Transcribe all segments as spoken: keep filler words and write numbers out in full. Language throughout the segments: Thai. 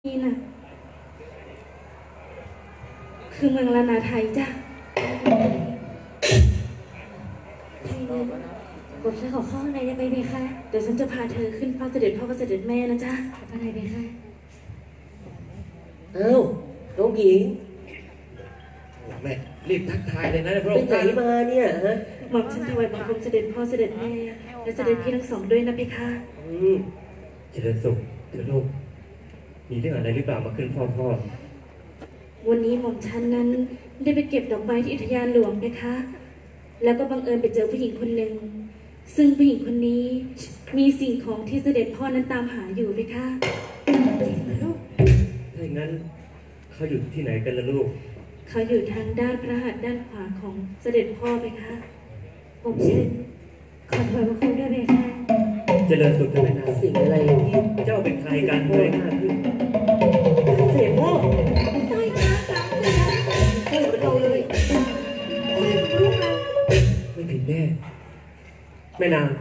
นี่นะคือเมืองลานาไทยจ้ะผมฉันขอเข้าข้างในได้ไหมเบคะเดี๋ยวฉันจะพาเธอขึ้นเฝ้าเสด็จพ่อกับเสด็จแม่นะจ๊ะอะไรเบคะเอ้าน้องหญิงแม่รีบทักทายเลยนะพระองค์เป็นไหนมาเนี่ยฮะหม่อมฉันถวายบังคมเสด็จพ่อเสด็จแม่และเสด็จพี่ทั้งสองด้วยนะพี่ค่ะอืมเจริญสุขเถิดลูกมีเรื่องอะไรหรือเปล่ามาขึ้นพ่อพ่อวันนี้หม่อมฉันนั้นได้ไปเก็บดอกไม้ที่อุทยานหลวงนะคะแล้วก็บังเอิญไปเจอผู้หญิงคนหนึ่งซึ่งผู้หญิงคนนี้มีสิ่งของที่เสด็จพ่อนั้นตามหาอยู่ไหมคะจริงไหมลูกถ้าอย่างนั้นเขาอยู่ที่ไหนกันล่ะลูกเขาอยู่ทางด้านพระหัตถ์ด้านขวาของเสด็จพ่อไหมคะผมเชิญขอถอยมาคุยด้วยไหมคะเจริญสุขเถิดนะสิ่งอะไรที่เจ้าเป็นใครกันเลยหน้าขึ้นเสด็จพ่อใช่ค่ะสามเดือนพูดเราเลยไม่ผิดแน่แม่นาง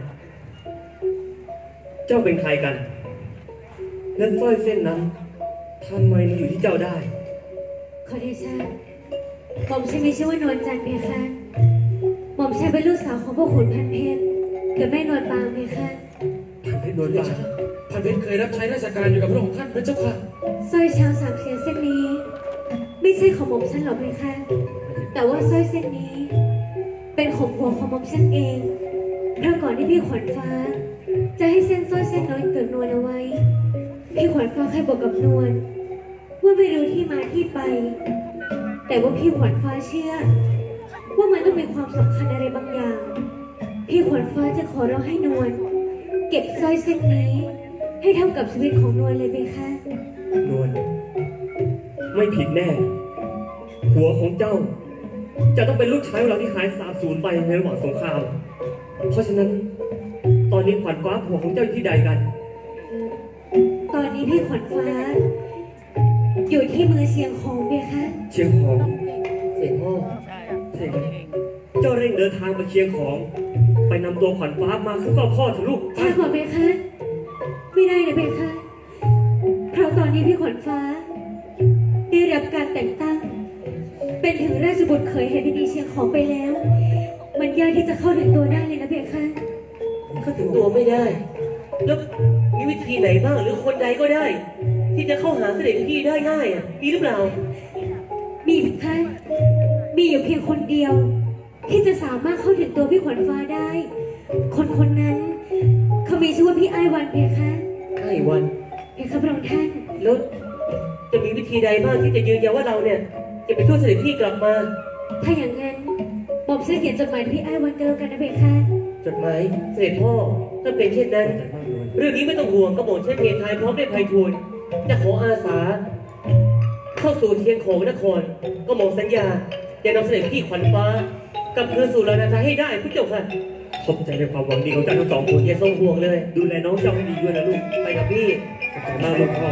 เจ้าเป็นใครกันและสร้อยเส้นนั้นทำไมมาอยู่ที่เจ้าได้ขอเดชะผมใช่ไม่ชื่อว่านวลจันทร์เพคะผมใช่เป็นลูกสาวของพ่อขุนพันเพชรกับแม่นวลปางเพคะพันเพชรนวลปางพันเพชรเคยรับใช้ราชการอยู่กับพระองค์ท่านพระเจ้าค่ะสร้อยช้างสามเสียนเส้นนี้ไม่ใช่ของผมฉันหรอกเพคะแต่ว่าสร้อยเส้นนี้เป็นของผัวของผมฉันเองเพราะก่อนที่พี่ขวัญฟ้าจะให้เส้นสร้อยเส้นน้อยเกิดนวลเอาไว้พี่ขวัญฟ้าเคยบอกกับนวลว่าไม่รู้ที่มาที่ไปแต่ว่าพี่ขวัญฟ้าเชื่อว่ามันต้องมีความสำคัญอะไรบางอย่างพี่ขวัญฟ้าจะขอร้องให้นวลเก็บสร้อยเส้นนี้ให้เท่ากับชีวิตของนวลเลยไหมคะนวลไม่ผิดแน่หัวของเจ้าจะต้องเป็นลูกชายของเราที่หายสาบสูญไปในระหว่างสงครามเพราะฉะนั้นตอนนี้ขวัญฟ้าผัวของเจ้าอยู่ที่ใดกันตอนนี้พี่ขวัญฟ้าอยู่ที่เมืองเชียงของเบียคะเชียงของเสด็จพ่อใช่ไหมเจ้าเร่งเดินทางมาเชียงของไปนำตัวขวัญฟ้ามาขึ้นเฝ้าพ่อเถอะลูกใช่ขอเบียคะไม่ได้นะเบียคะเพราะตอนนี้พี่ขวัญฟ้าได้รับการแต่งตั้งเป็นถึงราชบุตรเขยแห่งดินเชียงของไปแล้วมันยากที่จะเข้าถึงตัวได้เลยนะเบียคะเข้าถึงตัวไม่ได้แล้วมีวิธีไหนบ้างหรือคนใดก็ได้ที่จะเข้าหาเสด็จพี่ได้ง่ายอ่ะมีหรือเปล่ามีเพียงแค่มีอยู่เพียงคนเดียวที่จะสามารถเข้าถึงตัวพี่ขวัญฟ้าได้คนคนนั้นเขามีชื่อว่าพี่ไอวันเพียงแค่ไอวันเพียงแค่พระองค์ท่านแล้วจะมีวิธีใดบ้างที่จะยืนยันว่าเราเนี่ยจะไปช่วยเสด็จพี่กลับมาถ้าอย่างนั้นผมจะเขียนจดหมายพี่ไอวันเดิมกันนะเพียงแค่จดหมายเสด็จพ่อถ้าเป็นเช่นนั้นเรื่องนี้ไม่ต้องห่วงกระหม่อมเช่นเพทายพร้อมด้วยไพฑูรย์จะขออาสาเข้าสู่เชียงของนครก็หม่อมสัญญาจะนำเสด็จพี่ขวัญฟ้ากลับคืนสู่ลานาไทยให้ได้พี่เจ้าค่ะขอบใจในความหวังดีของเจ้าทั้งสองคนอย่าทรงห่วงเลยดูแลน้องเจ้าให้ดีด้วยนะลูกไปกับพี่มาลูกพ่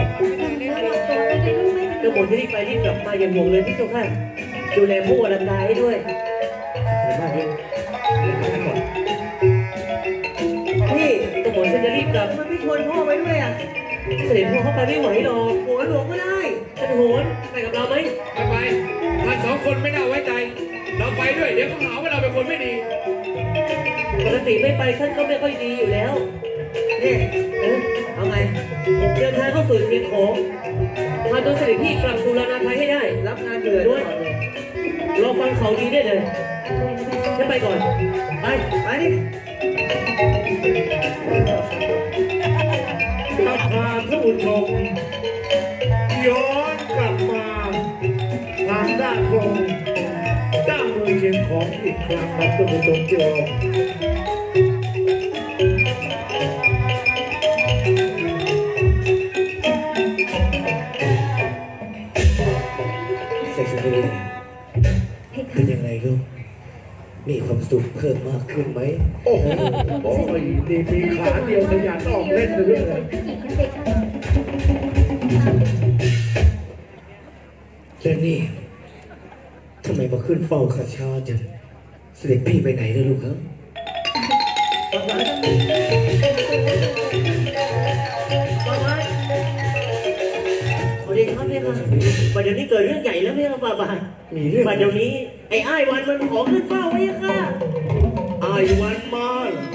อกระหม่อมจะรีบไปรีบกลับมาอย่าห่วงเลยพี่เจ้าค่ะดูแลผู้วรกายให้ด้วยมากเลยนี่กระหม่อมจะรีบกลับมันไม่ชวนพ่อไปด้วยอ่ะเสด็จพ่อเข้าไปไม่ไหวหรอกหัวหลวงก็ได้ท่านโหนไปกับเราไหมไปไปท่านสองคนไม่น่าไว้ใจเราไปด้วยเดี๋ยวเขาหาว่าเราเป็นคนไม่ดีปกติไม่ไปท่านก็ไม่ค่อยดีอยู่แล้วนี่เออเอาไงเดินทางเข้าสู่เชียงของพาตัวเสด็จพี่กลับสู่ลานาไทยให้ได้รับงานเดือดด้วยรอฟังเขาดีได้เลยฉันไปก่อนไปไปดิถ้าพาท่านผู้ชมย้อนกลับมาทางด้านตรงด้านเมืองเชียงของอีกครั้งครับท่านผู้ชมเจอเซ็กซ์เลยเป็นยังไงลูกมีความสุขเพิ่มมากขึ้นไหมโอ้โหโอ้ยดีมีขาเดียวขยันออกเล่นเลยแล้วนี่ทำไมมาขึ้นเฝ้าข้าช้าจังเสด็จพี่ไปไหนแล้วลูกครับขอเดชะพี่ค่ะวันเดี๋ยวนี้เกิดเรื่องใหญ่แล้วพี่ค่ะฝ่าบาทมีเรื่องวันเดี๋ยวนี้ไอ้อ้ายวันมันขอขึ้นเฝ้าพี่ค่ะอายวันมา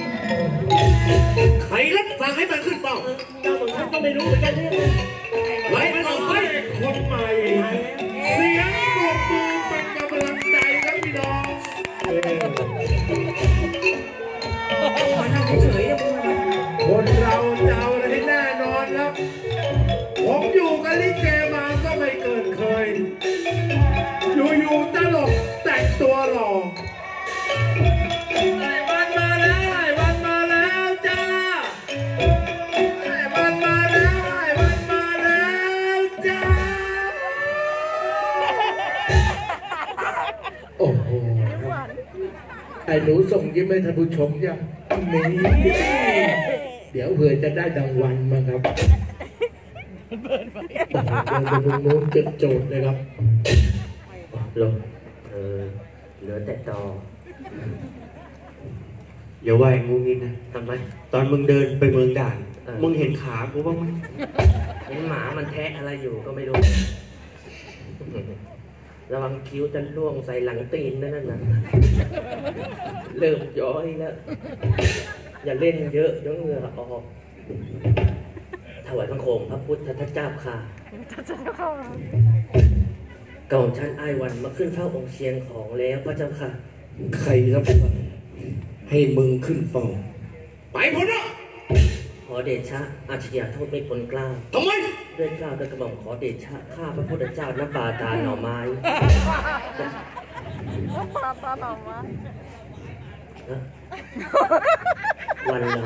ใครรับสั่งให้มันขึ้นเป้าเจ้าของฉันก็ไม่รู้เหมือนกันพี่ค่ะไล่มันออกไปคนใหม่ เสียงปรบมือเป็นกำลังใจครับพี่น้องคนเราจะเอาอะไรแน่นอนครับ ผมอยู่กับลิเกมาก็ไม่เกินเคย อยู่ๆตลกแต่งตัวหล่อไอ้วันมาแล้วไอ้วันมาแล้วจ้าไอ้วันมาแล้วไอ้วันมาแล้วจ้าโอ้โหไอ้หนูส่งยิ้มให้ท่านผู้ชมยังนี่เดี๋ยวเผื่อจะได้รางวัลมาครับเราไปดูนู้นเก็บโจทย์เลยครับลงเออเหลือแต่ตออย่าว่าอย่างงูงี้นะทำไมตอนมึงเดินไปเมืองด่านเออมึงเห็นขากูบ้างไหมเห็นหมามันแทะอะไรอยู่ก็ไม่รู้ ระวังคิ้วจะล่วงใส่หลังตีนนั่นน่ะเริ่มย้อยแล้ว อย่าเล่นเยอะเดี๋ยวเหงื่อออกถวายพระโคมพระพุทธทัตเจ้าค่ะก่อนชั้นอ้ายวันมาขึ้นเฝ้าองค์เชียงของแล้วพระเจ้าค่ะใครรับสั่งให้มึงขึ้นเฝ้าไปพ้นละขอเดชะอาชญาโทษไม่พ้นเกล้าทำไมด้วยเกล้าด้วยกระหม่อมขอเดชะข้าพระพุทธเจ้าน้ำปลาตาหน่อไม้น้ำปลาตาหน่อไม้วันละ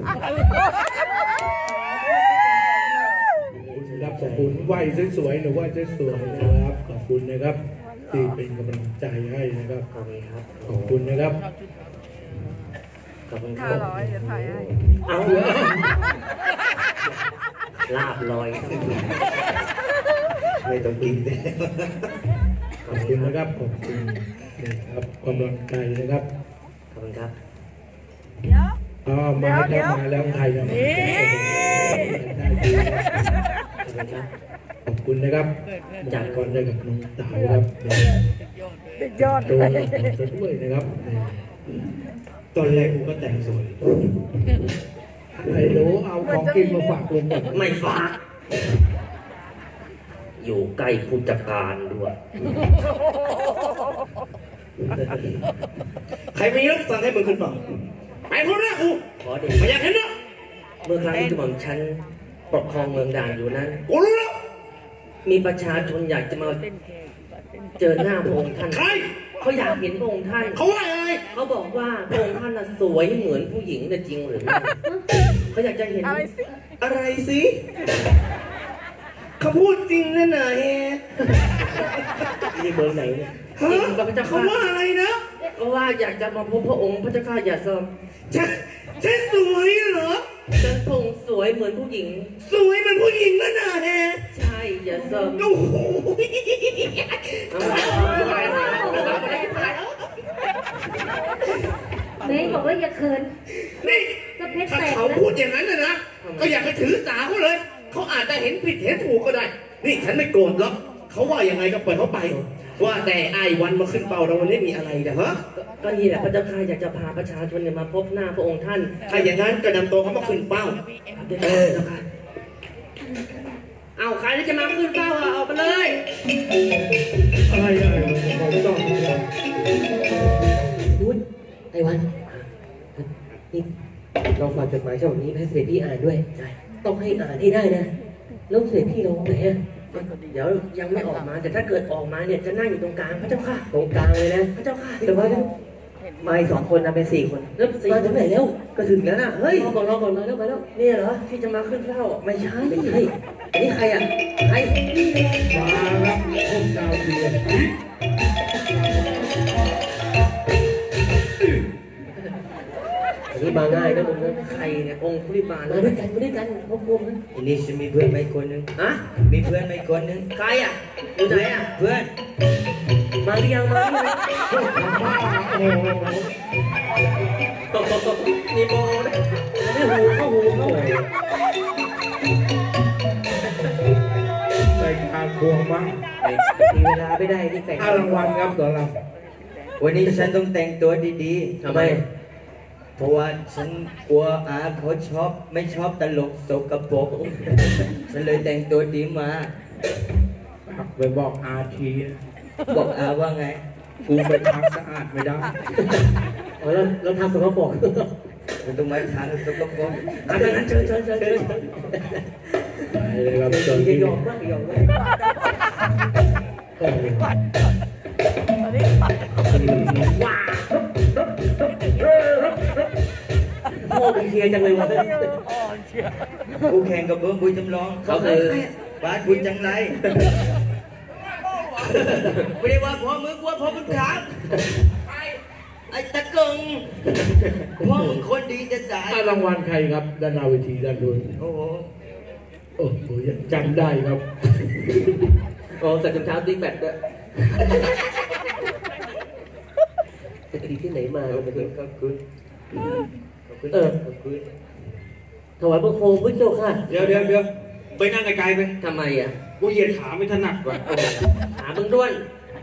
รับขอบคุณไหวสวยๆหรือว่าสวยๆนะครับ ขอบคุณนะครับ ที่เป็นกำลังใจให้นะครับขอบคุณครับขอบคุณนะครับขอบคุณครัห้าบร้อยจะถ่ายให้เอาลาบลอยครับไม่ต้องกินเลยขอบคุณนะครับ ขอบคุณนะครับกำลังใจนะครับขอบคุณครับเดี๋ยวอ๋อมาแล้วมาแล้วใครจะมาได้ดีครับขอบคุณครับขอบคุณนะครับจากก่อนได้กับน้องเต๋าครับติดยอดโดนผมจะด้วยนะครับตอนแรกกูก็แต่งสวยไอ้หนูเอาของกินมาฝากลุงหน่อยไม่ฝากอยู่ใกล้ผู้จัดการด้วยใครไม่รับสั่งให้มึงขึ้นเฝ้าไปพ้นละกูขอเดไม่ชะอยากเห็นนะเมื่อครั้งที่กระหม่อมฉันปกครองเมืองด่านอยู่นั้นกูรู้แล้วมีประชาชนอยากจะมาเจอหน้าพระองค์ท่านใครเขาอยากเห็นพระองค์ท่านเขาว่ายังไงเขาบอกว่าพระองค์ท่านน่ะสวยเหมือนผู้หญิงแต่จริงหรือไม่เขาอยากจะเห็นอะไรสิอะไรสิเขาพูดจริงนะนายนี่เบอร์ไหนเนี่ยฮะจริงกับพระเจ้าเขาค่ะว่าอะไรนะก็ว่าอยากจะมาพบพระองค์พระเจ้าค่ะอย่าเสริมฉันฉันสวยเหรอฉันพระองค์สวยเหมือนผู้หญิงสวยเป็นผู้หญิงนะนายใช่อย่าเสริมโอ้โหเอาเอาเอาเอาเอาเอาเม้บอกว่าอย่าเขินนี่ก็เพชรถ้าแตกเขาแล้วพูดอย่างนั้นนะนะ ก็อย่าไปถือสาเขาเลย เขาอาจจะเห็นผิดเห็นถูกก็ได้ นี่ฉันไม่โกรธหรอกเขาว่ายังไงก็ปล่อยเขาไป ว่าแต่ไอ้วันมาขึ้นเป่าเราวันนี้มีอะไรนะฮะก็นี่แหละพระเจ้าค่ะอยากจะพาประชาชนเนี่ยมาพบหน้าพระองค์ท่านถ้าอย่างนั้นก็นำตัวเขามาขึ้นเป้าเออเอาใครที่จะมาขึ้นเฝ้าอ่ะเอาไปเลยอะไรอะไรผมต้องนุชไอ้วันนี่เราฝากจดหมายฉบับนี้ให้เสด็จพี่อ่านด้วยใช่ต้องให้อ่านให้ได้นะ แล้วเสด็จพี่ลงไหนอะเดี๋ยวยังไม่ออกมาแต่ถ้าเกิดออกมาเนี่ยจะนั่งอยู่ตรงกลางพระเจ้าค่ะตรงกลางเลยนะพระเจ้าค่ะแต่ว่ามาอีกสองคนนะเป็นสี่คนแล้วสี่มาถึงไหนแล้วก็ถึงแล้วนะเฮ้ยรอก่อนรอก่อนมาแล้วมาแล้วเนี่ยเหรอที่จะมาขึ้นเฝ้าไม่ใช่ไม่ใช่อันนี้ใครอ่ะใครมารับพวกดาวเทียมอันนี้มาง่ายนะมึงนะใครเนี่ยองค์คุริบาลมาด้วยกันมาด้วยกันพวกพวกนั้นอันนี้ฉันมีเพื่อนไม่คนนึงฮะมีเพื่อนไม่คนนึงใครอ่ะอยู่ไหนอ่ะเพื่อนมาหรือยังมาหรือยังโอ้โหมีโบนะไม่หูเข้าหูเข้าหูใส่ขการควงบ้างมีเวลาไม่ได้นี่แต่งเอารางวัลครับตัวเราวันนี้ฉันต้องแต่งตัวดีๆทำไมเพราะว่าฉันกลัวอาเขาชอบไม่ชอบตลกสกปรก ฉันเลยแต่งตัวดีมาไปบอกอาทีบอกอาว่าไงกูไปทางสะอาดไม่ได้อ๋อเราเราทำสกปรกมันต้องมาทางสกปรกอ่ะดังนั้นเชิญเชิญเชิญเชิญไปเลยครับเชิญอย่าที่ยอมมากอย่ายอมมากว้าพ่อเป็นเชียร์จังเลยวะกูแข่งกับเบิ้มบุญจำลองเขาคือบาสบุญจังไรไม่ได้ว่าพ่อมึงว่าพ่อมึงถามไอ้ตะกงพ่อมึงคนดีจะตายเอารางวัลใครครับด้านหน้าเวทีด้านนู้นโอ้โหโอ้โหยังจำได้ครับโอ้แต่จนเช้าตีแบตด้วยจะดีที่ไหนมาขอบคุณขอบคุณขอบคุณเออขอบคุณถวายบังคมพระเจ้าค่ะเดี๋ยวเดี๋ยวเดี๋ยวไปนั่งไกลๆไปทำไมอ่ะกูเหยียดขาไม่ถนัดว่ะหามึงด้วน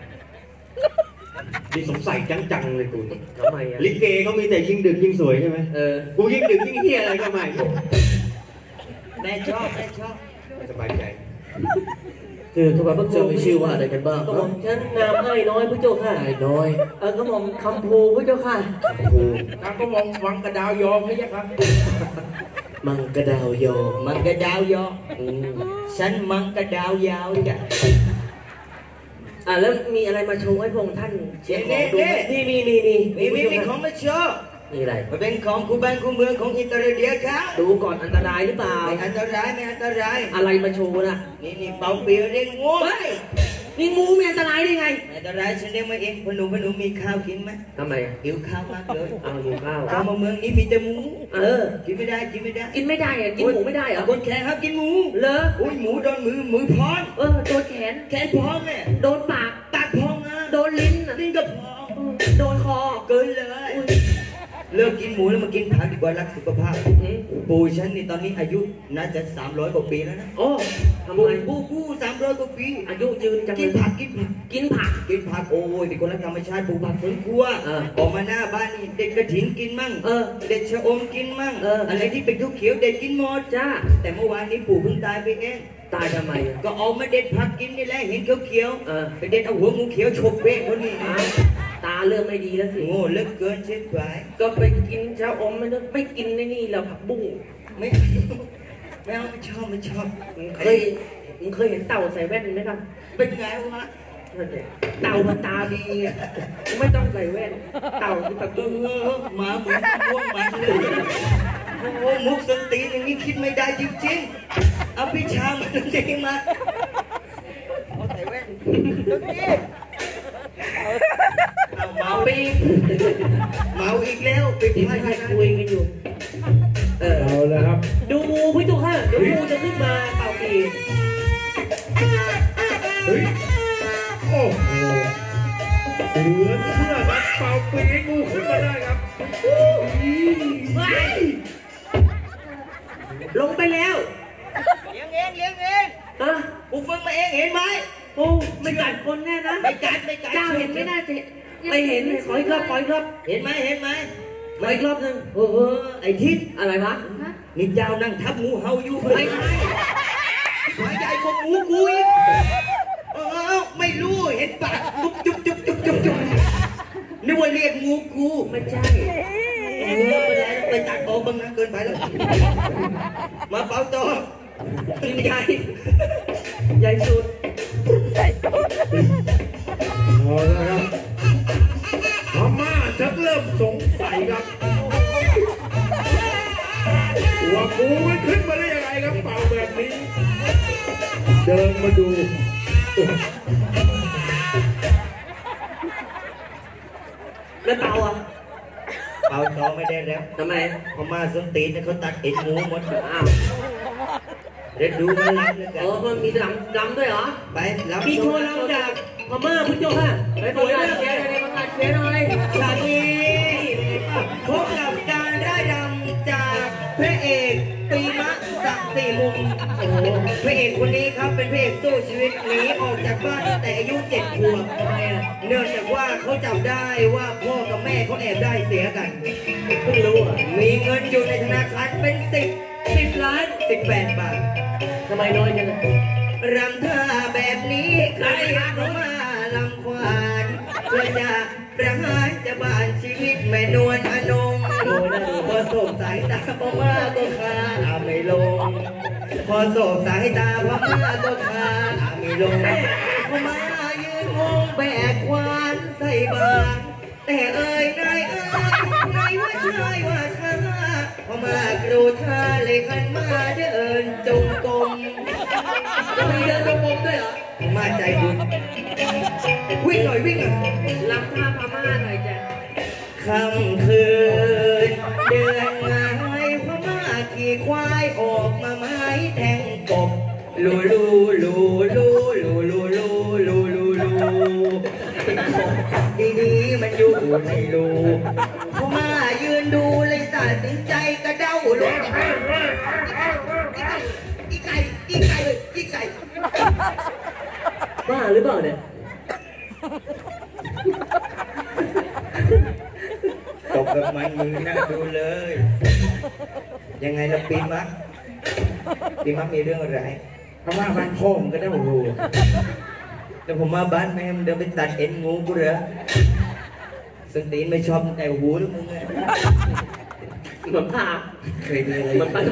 นี่สงสัยจังๆเลยกูทำไมอ่ะลิเกเขามีแต่ยิ่งดึกยิ่งสวยใช่ไหมเออกูยิ่งดึกยิ่งเฮียอะไรก็ไม่แม่ชอบแม่ชอบไม่สบายใจคือถวายบังคเจ้ามมีชื่อว่าอะไรกันบ้างกระหม่อมฉันนามให้น้อยพระเจ้าค่ะนายน้อยเออกระหม่อมคำภูพระเจ้าค่ะครูตามก็มองวังกระดาวยอมให้ยังครับมังกระดาวยอมังกระดาวยออืมฉันมังกระดาวยาวจ้ะอ่ะแล้วมีอะไรมาโชว์ให้พระองค์ท่านเชียร์ของดูไหมนี่นี่มีมีมีมีมีมีของมาโชว์มีอะไรมันเป็นของคู่บ้านคู่เมืองของอิตาเลียครับดูก่อนอันตรายหรือเปล่าไม่อันตรายไม่อันตรายอะไรมาโชว์น่ะนี่นี่เป่าเปียวเรียกงูเฮ้ยนี่งูมีอันตรายได้ไงไม่อันตรายฉันเรียกมาเองพอหนูพอหนูมีข้าวกินไหมทำไมอ่ะหิวข้าวมากเลยเอาหิวข้าวข้าวมาเมืองนี้มีแต่หมูเออกินไม่ได้กินไม่ได้กินไม่ได้อ่ะ กินหมูไม่ได้เหรอคนแขนครับกินหมูเลออุ้ยหมูโดนมือมือพองเออ ตัวแขนแขนพองเนี่ยโดนปากปากพองนะโดนลิ้นอ่ะลิ้นก็พองโดนคอเกินเลยเลิกกินหมูแล้วมากินผักดีกว่ารักสุขภาพอืมปู่ฉันนี่ตอนนี้อายุน่าจะสามร้อยกว่าปีแล้วนะโอ้ทำปู่ไมปู่ปู่สามร้อยกว่าปีอายุยืนจังกิเลนยผักกินผักกินผักกินผักโอ้ยเป็นคนรักธรรมชาติปลูกผักสวนครัวเออออกมาหน้าบ้านนี่เด็ดกระถินกินมั่งเออเด็ดชะอมกินมั่งเออออะไรที่เป็นเขียวๆเด็ดกินหมดจ้าแต่เมื่อวานนี้ปู่เพิ่งตายไปเองตายทำไมอ่ะก็ออกมาเด็ดผักกินนี่แหละเห็นเขียวเออๆไปเด็ดเอาหัวงูเขียวฉกเบ้คนนี้อ้าวตาเริ่มไม่ดีแล้วสิโง่เหลือเกินเช่นไรก็ไปกินชาอมไม่ต้องไม่กินในนี่แล้วผักบุ้งไม่ไม่เอาไม่ชอบไม่ชอบมึงเคยมึงเคยเห็นเต่าใส่แว่นไหมครับเป็นไงวะนั่นแหละเต่ามันตาดีไงไม่ต้องใส่แว่น เต่าคือผักเอบุ้งอหมาเหมือนพวกมันเลยโอ้โหมุกสนตีนอย่างนี้คิดไม่ได้จริงๆเอาพิชามันจริงมาเอาใส่แว่นเอาเมาปีเมาอีกแล้วไปที่ไม่ไม่ได้คุยกันอยู่ เออเอาเลยครับดูงูพี่ตุ๊กฮะเดี๋ยวงูจะขึ้นมาเป่าปีเฮ้ย โอ้โหเหลือเชื่อครับเป่าปีให้งูขึ้นมาได้ครับลงไปแล้วเลี้ยงเองเลี้ยงเองฮะกูฝึกมาเองเห็นไหมโอ้ไม่กัดคนแน่นะไม่กัดไม่กัดเจ้าเห็นไม่น่าจะไม่เห็นขออีกรอบขออีกรอบเห็นไหมเห็นไหมขออีกรอบหนึ่งโอ้โหไอ้ทิศอะไรวะนี่เจ้านั่งทับงูเห่าอยู่ไม่ใช่หายใหญ่กว่างูกูอีกเออไม่รู้เห็นปากจุ๊บจุ๊บจุ๊บจุ๊บจุ๊บจุ๊บนึกว่าเรียกงูกูไม่ใช่เออไปไหนไปตัดโตบ้างนะเกินไปแล้ว มาเป่าต่อกินใหญ่ใหญ่สุดเอาละครับพม่าจะเริ่มสงสัยครับว่างูมันขึ้นมาได้ยังไงครับเป่าแบบนี้ เดินมาดูแล้วเต่าอ่ะเป่าต่อไม่ได้แล้วทำไมพม่าส้นตีนเนี่ยเขาตัดเอ็นงูหมดอ้าวเดี๋ยวดูมันรับเลยกัเอน อมันมีลำลำด้วยเหรอไปรับมีโชว์ลำจากพม่าพุทธเจ้าค่ะไปสวยมากเชียร์เลยประกาศเชียร์หน่อยฉากนี้พบกับการได้ดำจากพระเอกปีมะสักสี่มุมโอ้โหพระเอกคนนี้ครับเป็นพระเอกสู้ชีวิตหนีออกจากบ้านตั้งแต่อายุเจ็ดขวบเนื่องจากว่าเขาจับได้ว่าพ่อกับแม่เขาแอบได้เสียกันเพิ่งรู้อ่ะมีเงินอยู่ในธนาคารเป็นสิบสิบล้านสิบแปดบาททำไมน้อยจังรำท่าแบบนี้ใครเขามาลำควานเพื่อจะประหารจะบานชีวิตแม่นวลอนงพอสบสายตาพ่อมาก็คาไม่ลงพอสบสายตาพ่อมาก็คาไม่ลงพ่อมายืนงงแบกควานใส่บาตรแต่เอ่ยนายเอ่ยนายว่าชายว่าชาพอมากรูทาเลยขันมาเดินจงกรมมีเดินจงกรมด้วยเหรอมาใจบุญวิ่งหน่อยวิ่งหน่อยรับท่าพม่าหน่อยจ้ะค่ำคืนเดือนงายพม่าขี่ควายออกมาไม้แทงกบลูลูลูลูลูลูลูลูลูลูดีๆมันอยู่ในรูพม่ายืนดูเลยตัดสินใจกระเด้าลงอีไก่อีไก่อีไก่บ้าหรือเปล่าเนี่ยตกกับมันมือนั่งดูเลยยังไงล่ะปีมักปีมักมีเรื่องอะไรพม่าบ้านพ่อมก็ได้รู้แต่ผมมาบ้านแม่เดินไปตัดเอ็นงูกูเหรอสันตีนไม่ชอบแต่หูหรือมึงไงเหมือนผ่าเคยมีอะไรเหมือนผ่า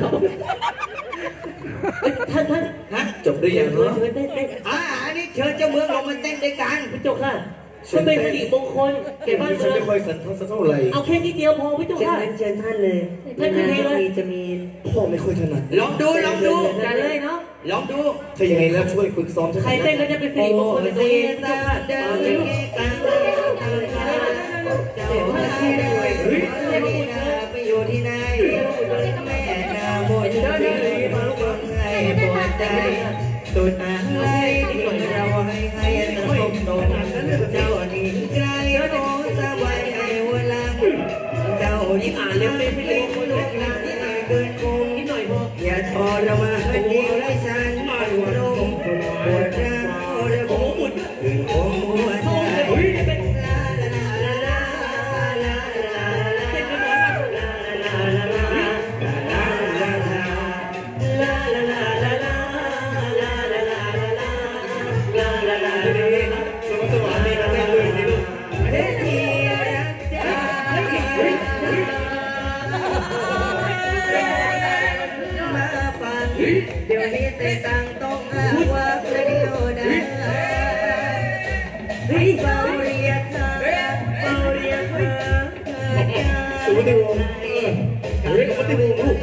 ท่านท่านฮะจบด้วยยังเนาะอ่าอันนี้เชิญเจ้าเมืองลงมาเต้นด้วยกันพี่จุกค่ะจะเป็นสิริมงคลแก่บ้านเมืองไม่ค่อยสันทัดสักเท่าไหร่เอาแค่นิดเดียวพอพี่จุกค่ะเชิญท่านเลยท่านจะมีจะมีพ่อไม่ค่อยถนัดลองดูลองดูกันเลยเนาะลองดูถ้ายังไงแล้วช่วยฝึกซ้อมใครเต้นแล้วจะเป็นสิริมงคลตัวเองจ้าเดินกันเจ้าให้ด้วยไปอยู่ที่ไหนแม่นาโมจะได้มาคนให้ปวดใจสุดอะไรที่เราให้ให้สะสมตรงเจ้าหนีไกลโน้สบายให้วันหลังเจ้ายิ่งอ่านเร็วเป็นไม่รู้คนลุกหลังเกินคงนิดหน่อยพออย่าทรมานเดียวให้ฉันปวดลงปวดร้าวระบมถึงหัวใจเดี๋ยวนี้แต่ต่างต้องหาว่าประเดี๋ยวได้เฮ้ยเบาเรียกเธอเบาเรียกเธอสุติวงศ์เฮ้ยสุติวงศ์ลูก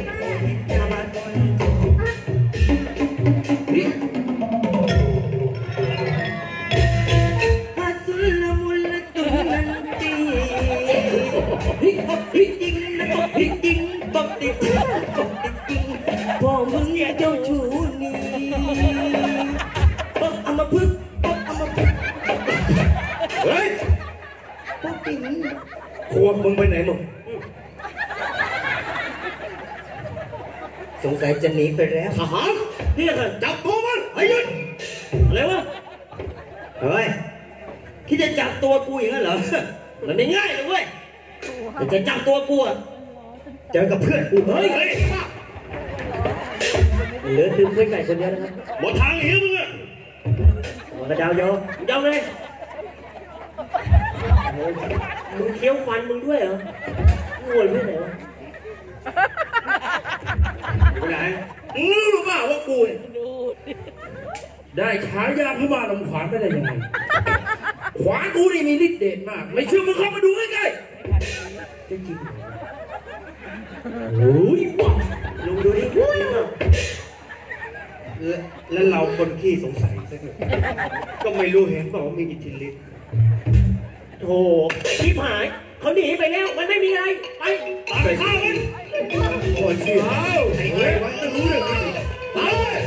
ฮัสุลละมุลละตุลันตีฮิฮิจิงนะฮิจิงบักติบักติจิงพอมึงเจ้าชู้นี่ป๊อกเอามาพึ่งป๊อกเอามาพึ่งเฮ้ยป๊อกติ๋งครัวมึงไปไหนมึงสงสัยจะหนีไปแล้วทหารนี่แหละจับตัวมันไอ้ยุนอะไรวะเฮ้ยคิดจะจับตัวกูอย่างนั้นเหรอมันไม่ง่ายเลยเว้ยจะจับตัวกูอ่ะเจอกับเพื่อนกูเฮ้ยเหลือดึงเพื่อนไก่คนเดียวนะครับหมดทางหิวมึงอ่ะหัวกระเดาโยเดาเลยมึงเคี้ยวฟันมึงด้วยเหรอโง่เพื่อนไหนวะไม่เป็นไรมึงรู้หรือเปล่าว่ากูเนี่ยได้ฉายาพระบาทลำขวานไม่ได้ยังไงขวานกูนี่มีฤทธิ์เดชมากไม่เชื่อมึงเข้ามาดูใกล้ๆจริงโอ้ยลองดูดิแล้วเราคนขี้สงสัยซะเถอะก็ไม่รู้เห็นบอกว่ามีอิทธิฤทธิ์โธ่ชิบหายเขาหนีไปแล้วมันไม่มีอะไรไปตามข้าวมันโอ้ยชิบหายไอ้เฮ้ยมันจะรู้เรื่องนี้ไป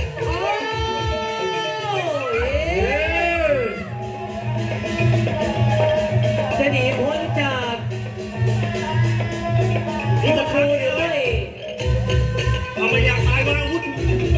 จะหนีพ้นจากนี่ก็คือเลยทำไมอยากตายมาอาวุธ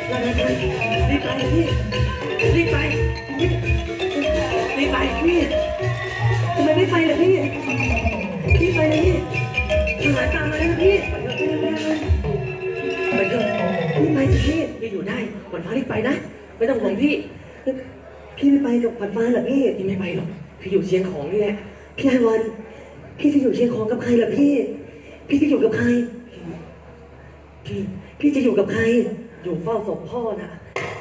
ลานาไทยรีบไปพี่รีบไปรีบรีบไปพี่ทำไมไม่ไปล่ะพี่รีบไปเลยพี่ทหารตามมาแล้วพี่ไปเถอะรีบไปสิพี่พี่อยู่ได้ขวัญฟ้ารีบไปนะไม่ต้องห่วงพี่พี่ไม่ไปกับขวัญฟ้าเหรอพี่พี่ไม่ไปหรอกพี่อยู่เชียงของนี่แหละพี่ไอวันพี่จะอยู่เชียงของกับใครล่ะพี่พี่จะอยู่กับใครพี่พี่จะอยู่กับใครอยู่เฝ้าศพพ่อนะ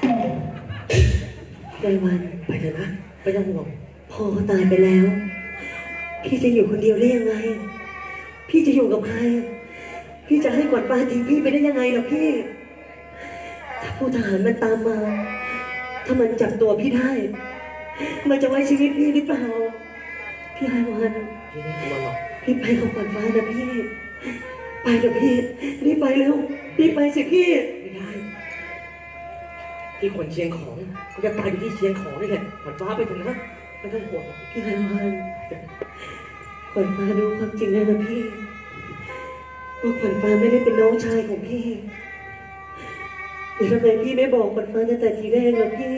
ไอวันไปเถอะนะไม่ต้องห่วงพ่อเขาตายไปแล้วพี่จะอยู่คนเดียวได้ยังไงพี่จะอยู่กับใครพี่จะให้ขวัญฟ้าทิ้งพี่ไปได้ยังไงล่ะพี่ถ้าผู้ทหารมันตามมาถ้ามันจับตัวพี่ได้มันจะไว้ชีวิตพี่หรือเปล่าพี่ไอวันพี่ไม่กลัวหรอกพี่ไปกับขวัญฟ้านะพี่ไปเถอะพี่รีบไปเร็วรีบไปสิพี่ไม่ได้พี่คนเชียงของเขาจะตายอยู่ที่เชียงของนี่แหละขวัญฟ้าไปเถอะนะไม่ต้องห่วงพี่ไอวันขวัญฟ้ารู้ความจริงแล้วนะพี่ว่าขวัญฟ้าไม่ได้เป็นน้องชายของพี่แต่ทำไมพี่ไม่บอกขวัญฟ้าตั้งแต่ทีแรกล่ะพี่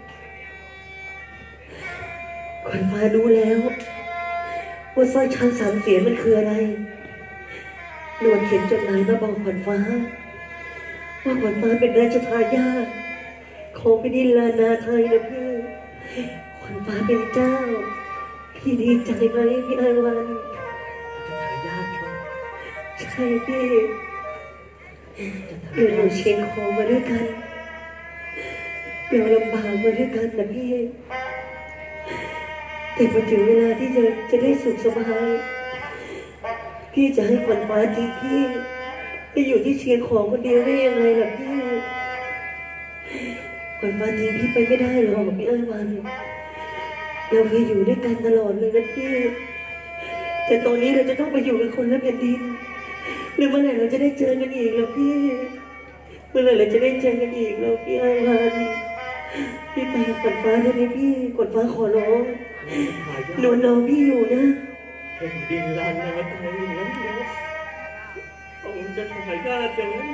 ขวัญฟ้ารู้แล้วว่าสร้อยช้างสามเสียนมันคืออะไรนวลเขียนจดหมายมาบอกขวัญฟ้าว่าขวัญฟ้าเป็นราชทายาทของแผ่นดินลานาไทยนะพี่ขวัญฟ้าเป็นเจ้าพี่ดีใจไหมพี่ไอวันจะทายาทครับใช่พี่เราอยู่เชียงของมาด้วยกันเราลำบากมาด้วยกันนะพี่แต่พอถึงเวลาที่จะจะได้สุขสบายพี่จะให้ขวัญฟ้าทิ้งพี่ไปอยู่ที่เชียงของคนเดียวได้ยังไงล่ะพี่ขวัญฟ้าทิ้งพี่ไปไม่ได้หรอกพี่ไอ้วันเราเคยอยู่ด้วยกันตลอดเลยนะพี่แต่ตอนนี้เราจะต้องไปอยู่กันคนละแผ่นดินหรือเมื่อไหร่เราจะได้เจอกันอีกล่ะพี่เมื่อไหร่เราจะได้เจอกันอีกล่ะพี่ไอ้วันพี่ไปกับขวัญฟ้าได้ไหมพี่ขวัญฟ้าขอร้องนวลรอพี่อยู่นะแผ่นดินลานนาไทยนั้นนะผมจะถ่ายญาติอย่างนั้น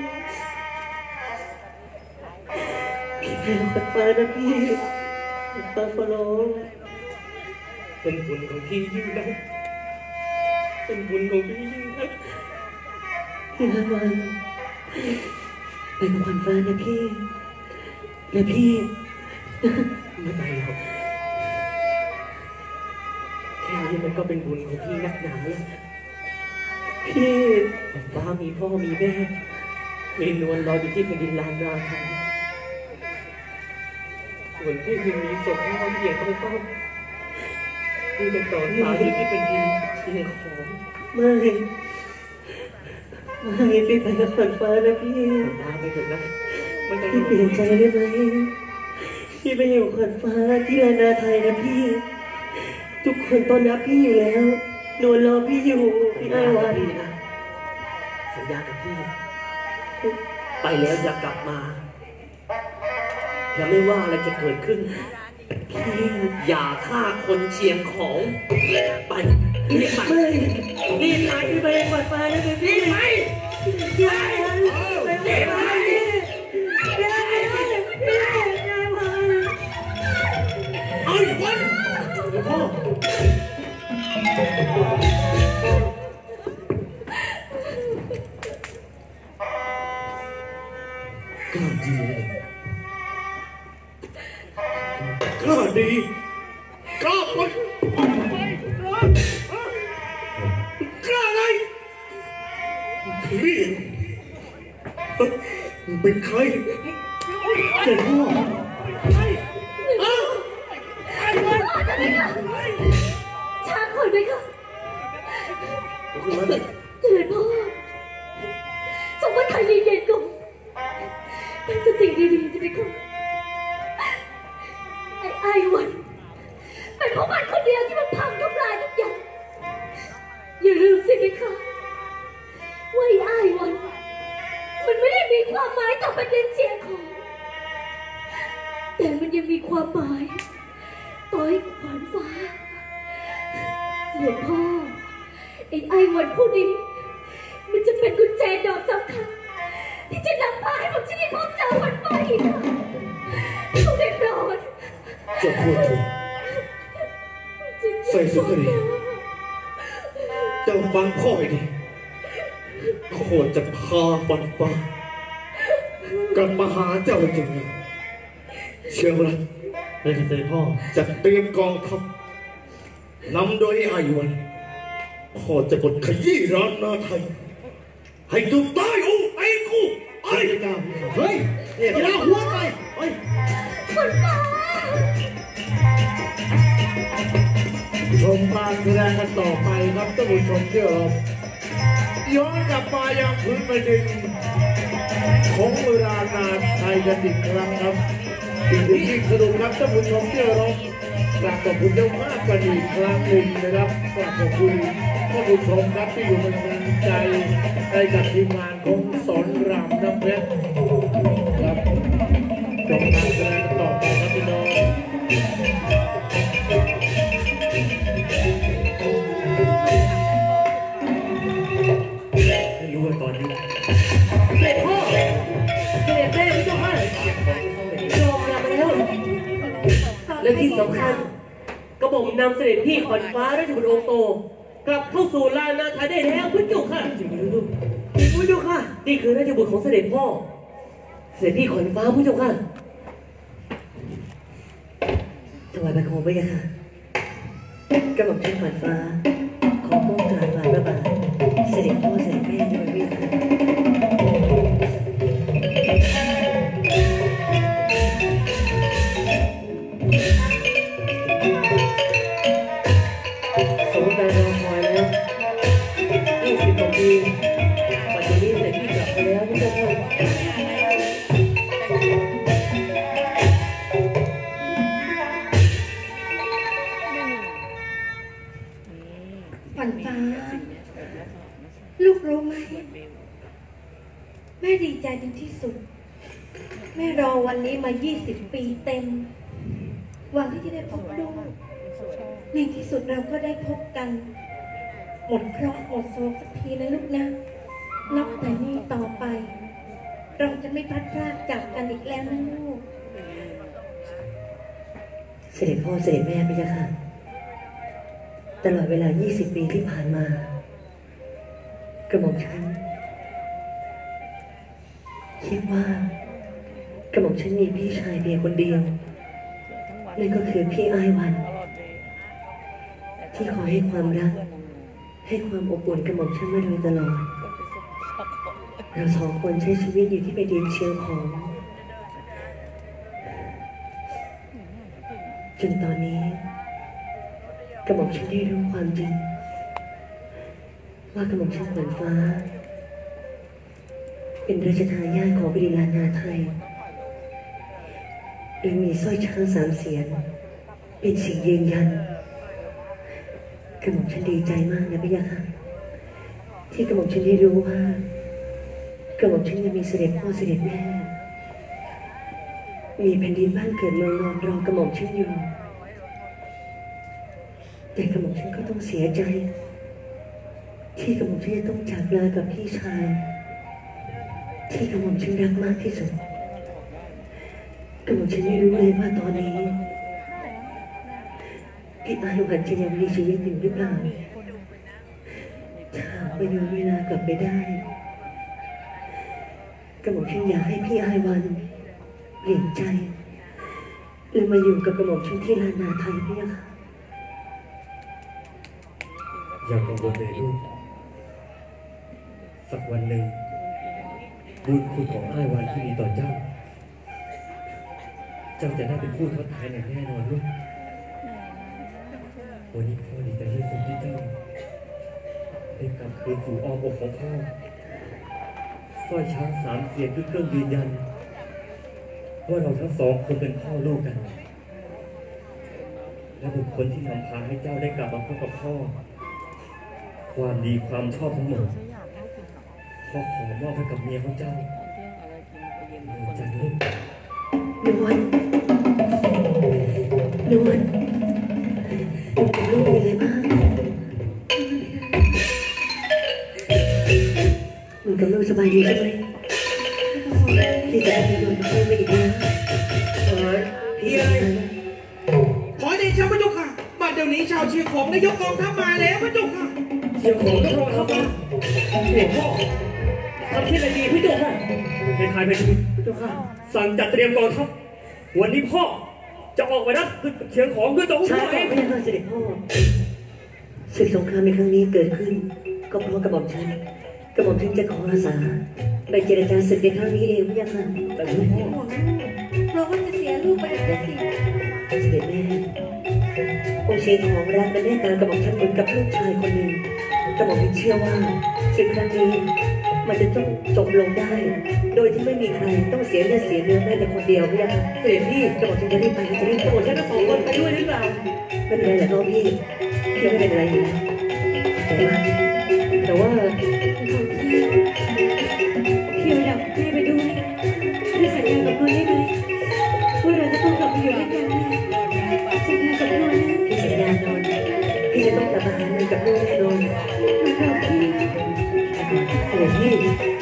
พี่ไปกับขวัญฟ้านะพี่ขวัญฟ้าขอร้องเป็นบุญของพี่ยิ่งนะเป็นบุญของพี่ยิ่งนะพี่ละวันไปกับขวัญฟ้านะพี่นะพี่ไม่ไปหรอกแค่นี้มันก็เป็นบุญของพี่นักหนาแล้วพี่ขวัญฟ้ามีพ่อมีแม่มีนวลรออยู่ที่แผ่นดินลานนาไทยส่วนพี่คือมีศพพ่อเพียงต้องเฝ้าพี่จะต่อตายอยู่ที่แผ่นดินเชียงของไม่ไม่พี่ไปกับขวัญฟ้านะพี่ฟ้าไปเถอะนะไม่ต้องพี่เปลี่ยนใจได้ไหมพี่ไปอยู่ขวัญฟ้าที่ลานาไทยนะพี่ทุกคนต้อนรับพี่อยู่แล้วนวลรอพี่อยู่พี่ไอ้วันนะสัญญากับพี่ไปแล้วอย่ากลับมาอย่าไม่ว่าอะไรจะเกิดขึ้นพี่อย่าฆ่าคนเชียงของไปรีบไปรีบไปพี่ไปขวัญฟ้านะพี่ไปพี่ไปพี่ไปเอาอีกวันพ่อก็ดีเลยก็ดีก็ไปก็อะไรพี่เป็นใครเจ้าพ่อช้าก่อนไหมคะเถิดพ่อสมมติใครเย็นๆก่อนตั้งสติดีๆจะไปก่อนไอ้ไอ้วันเป็นเพราะมันคนเดียวที่มันพังทำลายทุกอย่างอย่าลืมสิไหมคะว่าไอ้ไอ้วันมันไม่ได้มีความหมายต่อประเด็นเชียงของแต่มันยังมีความหมายต่อให้ขวัญฟ้าส่วนพ่อไอ้ไอ้วันผู้นี้มันจะเป็นกุญแจดอกสำคัญที่จะนำพาให้ผมฉันได้พบเจอคนใหม่เขาได้โปรดจะพูดถูกใส่สุขดีเจ้าฟังพ่อให้ดีพ่อจะพาฟันฟ้ากลับมาหาเจ้าจริงๆเชื่อไหมเลยเสด็จพ่อจะเตรียมกองทัพนำโดยอายุวันพ่อจะกดขยี้ร้านนาไทยให้จุดตายอู้ไอ้กูไอ้เฮ้ยเนี่ยกีฬาหัวไปเฮ้ยคนฟ้าชมการแสดงกันต่อไปครับท่านผู้ชมที่เคารพย้อนกลับมายังพื้นแผ่นดินของเวลานาไทยกันอีกครั้งครับสิ่งที่สนุกครับท่านผู้ชมที่เคารพกราบขอบคุณเจ้าภาพกันอีกครั้งหนึ่งนะครับกราบขอบคุณท่านผู้ชมครับที่อยู่เป็นกำลังใจให้กับทีมงานของสอนรามน้ำเพชรครับชมการแสดงกันต่อไปครับพี่น้องไม่รู้ว่าตอนนี้เสด็จพ่อเสด็จแม่ไม่ต้องให้ยอมรับแล้ว และที่สำคัญกระหม่อมนำเสด็จพี่ขวัญฟ้าราชบุตรองค์โต กลับเข้าสู่ลานนาไทยได้แล้วพุทธเจ้าค่ะจริงไหมลูกพุทธเจ้าค่ะนี่คือราชบุตรของเสด็จพ่อ เสด็จพี่ขวัญฟ้าพุทธเจ้าค่ะถวายบังคมพระยาค่ะกระหม่อมชั้นขวัญฟ้าขอก้มกราบฝ่าพระบาทเสด็จพ่อเสด็จแม่ด้วยพระยาค่ะสมใจรอคอยแล้วยี่สิบกว่าปีปัจจุบันนี้เสด็จพี่กลับไปแล้วพุทธเจ้าค่ะขวัญฟ้า ลูกรู้ไหม แม่ดีใจเป็นที่สุด แม่รอวันนี้มา ยี่สิบ ปีเต็ม หวังที่จะได้พบลูกในที่สุดเราก็ได้พบกัน หมดเคราะห์หมดโศกสักทีนะลูกนะนับแต่นี้ต่อไป เราจะไม่พลัดพรากจากกันอีกแล้วนะลูกเสด็จพ่อเสด็จแม่พระยาค่ะตลอดเวลา ยี่สิบ ปีที่ผ่านมากระหม่อมฉันคิดว่ากระหม่อมฉันมีพี่ชายเพียงคนเดียวนั่นก็คือพี่อ้ายวัน ที่คอยให้ความรัก ให้ความอบอุ่นกระหม่อมฉันมาโดยตลอด เราสองคนใช้ชีวิตอยู่ที่แผ่นดินเชียงของ จนตอนนี้กระหม่อมฉันได้รู้ความจริง ว่ากระหม่อมฉันขวัญฟ้า เป็นราชทายาทของบดินทร์นาไทยโดยมีสร้อยช้างสามเสียนเป็นสิ่งยืนยันกระหม่อมฉันดีใจมากนะพี่ยาค่ะที่กระหม่อมฉันได้รู้ว่ากระหม่อมฉันจะมีเสด็จพ่อเสด็จแม่มีแผ่นดินบ้านเกิดเมืองนอนรอกระหม่อมฉันอยู่แต่กระหม่อมฉันก็ต้องเสียใจ ที่กระหม่อมฉันจะต้องจากลากับพี่ชายที่กระหม่อมฉันรักมากที่สุดกระหม่อมฉันไม่รู้เลยว่าตอนนี้พี่อายวันจะยังมีชีวิตอยู่หรือเปล่าถ้าไปย้อนเวลากลับไปได้กระหม่อมฉันอยากให้พี่อายวันเปลี่ยนใจและมาอยู่กับกระหม่อมฉันที่ลานนาไทยพี่ค่ะอย่ากังวลเลยลูกสักวันหนึ่งบุญคุณของอ้ายวันที่มีต่อเจ้า เจ้าจะได้เป็นผู้ทดแทนอย่างแน่นอนลูกวันนี้พ่อดีใจที่สุดที่เจ้าได้กลับคืนสู่อ้อมอกของพ่อสร้อยช้างสามเสียนคือเครื่องยืนยันว่าเราทั้งสองคนเป็นพ่อลูกกัน และบุคคลที่นำพาให้เจ้าได้กลับมาพบกับพ่อความดีความชอบทั้งหมดพ่อขอมอบให้กับเมียของเจ้าเมื่อจันทร์ลูกนวลนวลลูกเป็นไงบ้างมึงกับลูกสบายดีใช่ไหมเลย ขอเดชะพระเจ้าค่ะบัดเดี๋ยวนี้ชาวเชียงของได้ยกกองทัพมาแล้วพระเจ้าค่ะเชียงของต้องรอครับนะเด็กพ่อทำที่อะไรดีพี่เจ้าค่ะในทายเป็นพี่เจ้าค่ะสั่งจัดเตรียมกองทัพวันนี้พ่อจะออกไปนะเชียงของด้วยตัวพ่ใช่อก่เออนงพระยาค่ะเสด็จพ่อศึกสงครามในครั้งนี้เกิดขึ้น ก็เพราะกระหม่อมฉันกระหม่อมฉันจะขออาสาไปเจรจาศึกในครั้งนี้เองพระยาค่ะแต่พี่พ่อเราก็จะเสียลูกไปแล้วสิเสด็จแม่องค์เชียงของรักและแม่ตากระหม่อมฉันเหมือนกับลูกชายคนหนึ่งกระหม่อมฉันเชื่อว่าศึกครั้งนี้มันจะต้องจบลงได้ โดยที่ไม่มีใครต้องเสียเลือดเสียเนื้อแม้แต่คนเดียวพระยาค่ะเสด็จพี่กระหม่อมฉันจะรีบไปจะรีบกระหม่อมฉันทั้งสองคนไปด้วยหรือเปล่าไม่เป็นไรแหละน้องพี่พี่ไม่เป็นไรอยู่แล้วแต่ว่าพี่อยากให้ไปด้วยพี่สัญญากับคนได้ไหมว่าเราจะต้องกลับไปอยู่ด้วยกันสัญญากับคนนะพี่สัญญานอนพี่จะต้องกลับมาหาเงินกับลูกแน่นอนเราพี่เสด็จพี่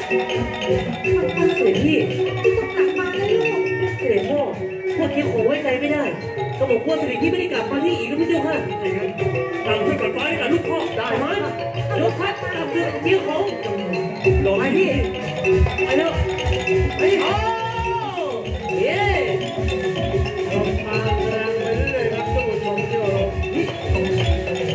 เสด็จพี่ที่ต้องกลับมานะลูกเสด็จพ่อพวกเคียงของไว้ใจไม่ได้ก็บอกว่าเสด็จพี่ไม่ได้กลับมาที่อีกนะพี่เจ้าค่ะตามที่กฎหมายนะลูกพ่อได้ไหมยกทัพตามเรื่องเชียงของรอให้พี่ไปเร็วไปดิโอ้เย้ชมทางแรงไปเรื่อยๆครับท่านผู้ชมที่เคารพ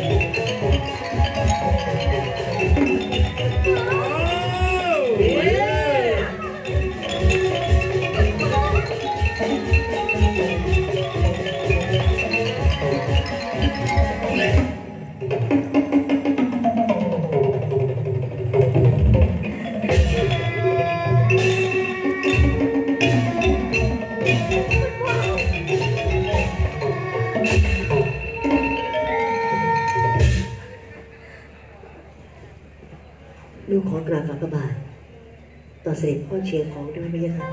ลูกขอกราบฝ่าพระบาทต่อเสด็จพ่อเชียงของด้วยพระยาค่ะ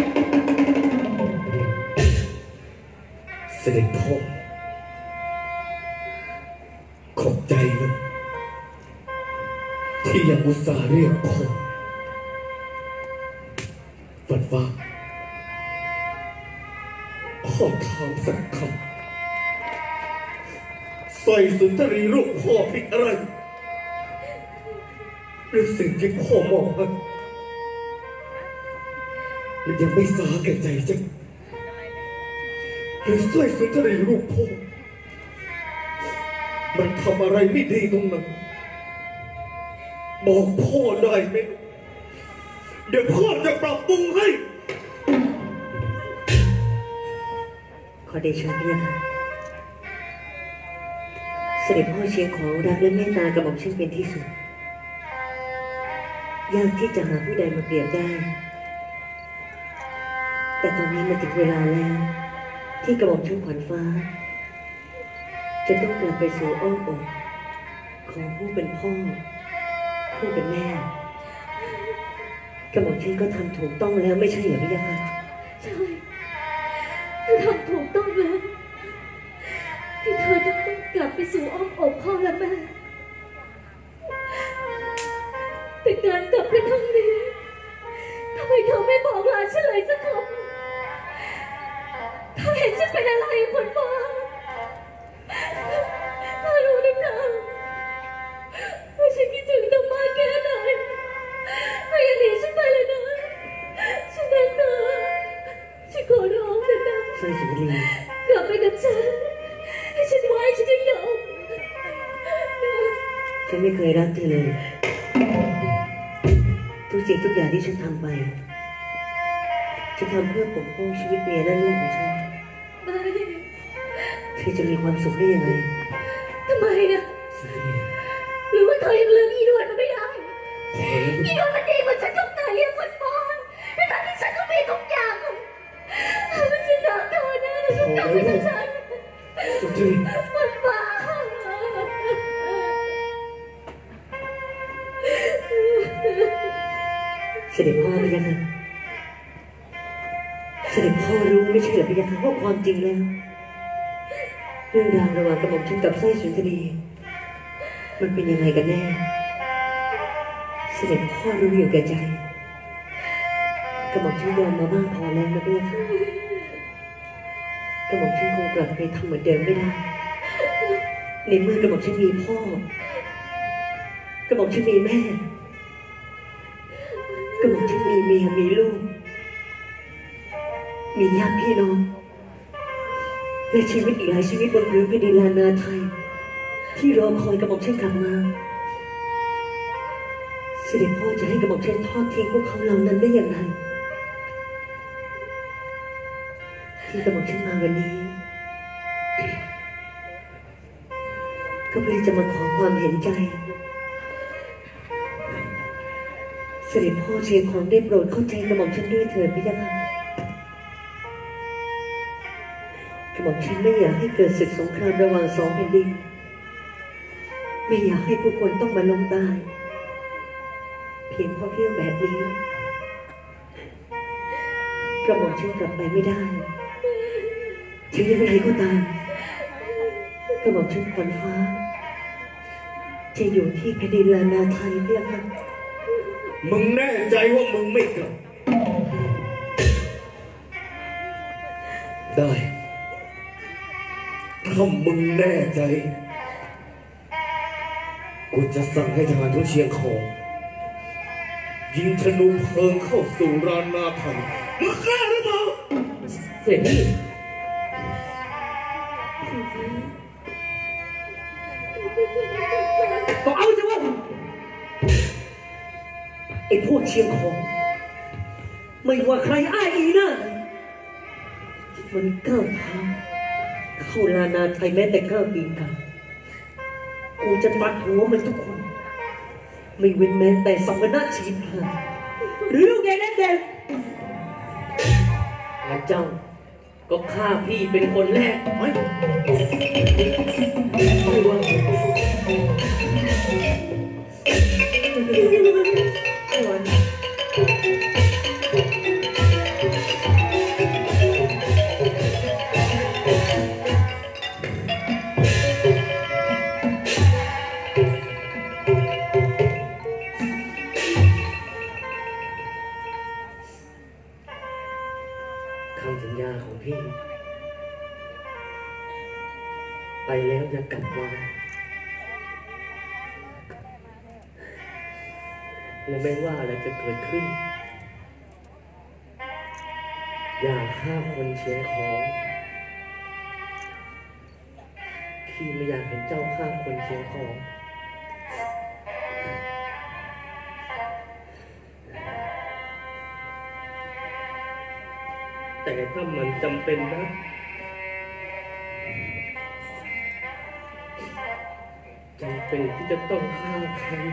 เสด็จพ่อขอบใจนะที่ยังอุตส่าห์เรียกพ่อฝันว่าพ่อถามสักคำใส่สุนทรีลูกพ่อผิดอะไรหรือสิ่งที่พ่อมองมันมันยังไม่สาแก่ใจจังหรือสร้อยสุนทรีลูกพ่อมันทำอะไรไม่ดีตรงนั้นบอกพ่อได้ไหมเดี๋ยวพ่อจะปรับปรุงให้ขอเดชะพระยาค่ะเสด็จพ่อเชียงของรักและเมตตากระหม่อมฉันเป็นที่สุดยากที่จะหาผู้ใดมาเปรียบได้ แต่ตอนนี้มาถึงเวลาแล้ว ที่กระหม่อมฉันขวัญฟ้า จะต้องกลับไปสู่อ้อมอกของผู้เป็นพ่อ ผู้เป็นแม่กระหม่อมฉันก็ทำถูกต้องแล้วไม่ใช่เหรอพี่ยาค่ะใช่เธอทำถูกต้องแล้วที่เธอจะต้องกลับไปสู่อ้อมอกพ่อและแม่แต่การกลับไปครั้งนี้ทำไมเธอไม่บอกลาฉันเลยสักคำเธอเห็นฉันเป็นอะไรคนฟ้าเธอรู้หรือเปล่าว่าฉันคิดถึงเธอมากแค่ไหนเธออย่าหนีฉันไปเลยนะฉันรักเธอฉันขอร้องเธอนะสร้อยสุนทรีกลับไปกับฉันให้ฉันไว้ฉันจะยอมฉันไม่เคยรักเธอเลย ทุกสิ่งทุกอย่างที่ฉันทำไปฉันทำเพื่อปกป้องชีวิตเมียและลูกของฉันไม่เธอจะมีความสุขได้ยังไงทำไมอะหรือว่าเธอยังลืมอีดวนมันไม่ได้อีดวนมันดีกว่าฉันตรงไหนอะคนฟ้อนแต่ตอนที่ฉันก็มีทุกอย่างมันฉันรักเธอนะแต่ฉันกลับไปกับฉันสุนทรีคนฟ้าเสด็จพ่อพระยาค่ะเสด็จพ่อรู้ไม่ใช่เหรอพระยาค่ะว่าความจริงแล้ว เรื่องราวระหว่างกระหม่อมฉันกับสร้อยสุนทรีมันเป็นยังไงกันแน่ เสด็จพ่อรู้อยู่แก่ใจกระหม่อมฉันยอมมาบ้างพอแล้วนะพระยาค่ะกระหม่อมฉันคงกลับไปทำเหมือนเดิมไม่ได้ในเมื่อกระหม่อมฉันมีพ่อกระหม่อมฉันมีแม่กระหม่อมฉันมีเมียมีลูกมีญาติพี่น้องและชีวิตอีกหลายชีวิตบนพื้นแผ่นดินลานาไทยที่รอคอยกระหม่อมฉันกลับมาเสด็จพ่อจะให้กระหม่อมฉันทอดทิ้งพวกเขาเหล่านั้นได้อย่างไรที่กระหม่อมฉันมาวันนี้ก็เพื่อจะมาขอความเห็นใจเสด็จพ่อเชียงของได้โปรดเข้าใจกระหม่อมฉันด้วยเถิดพี่ยะค่ะกระหม่อมฉันไม่อยากให้เกิดศึกสงครามระหว่างสองแผ่นดินไม่อยากให้ผู้คนต้องมาลงตายเพียงเพราะเรื่องแบบนี้กระหม่อมฉันกลับไปไม่ได้ถึงยังไงก็ตามกระหม่อมฉันขวัญฟ้าจะอยู่ที่แผ่นดินลานาไทยพี่ยะค่ะมึงแน่ใจว่ามึงไม่กลับได้ถ้ามึงแน่ใจกูจะสั่งให้ทหารทุกเชียงของยิงธนูเพลิงเข้าสู่รานาไทยมึงกล้าหรือเปล่าเสร็จพี่ก็เอาสิวะไอ้พวกเชียงของไม่ว่าใครอ้ายอีนะมันก้าวเท้าเข้าลานาไทยแม้แต่ก้าวตีนกากูจะตัดหัวมันทุกคนไม่เว้นแม้แต่สมณะชีพาหรือลูกแกนั่นเด็กและเจ้าก็ฆ่าพี่เป็นคนแรกไม่ไม่ว่าคำสัญญาของพี่ไปแล้วจะกลับมาและไม่ว่าอะไรจะเกิดขึ้นอย่าฆ่าคนเชียงของพี่ไม่อยากเห็นเจ้าฆ่าคนเชียงของแต่ถ้ามันจำเป็นนะจำเป็นที่จะต้องฆ่าใคร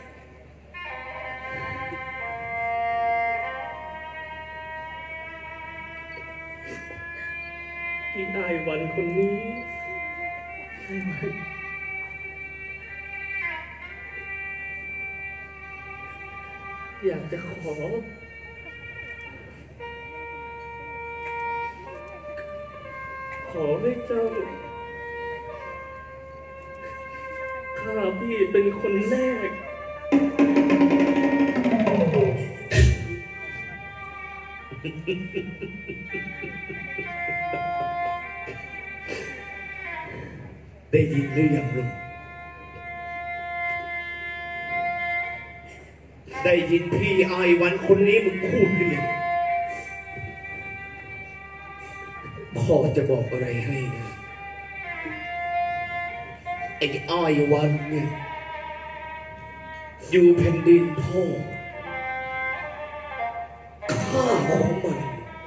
ที่ได้วันคนนี้อยากจะขอขอให้เจ้าข้าพี่เป็นคนแรกได้ยินหรือยังลูกได้ยินพี่ไอ้วันคนนี้มึงพูดหรือยังพ่อจะบอกอะไรให้นะไอ้อ้อยวันเนี่ยอยู่แผ่นดินพ่อค่าของมัน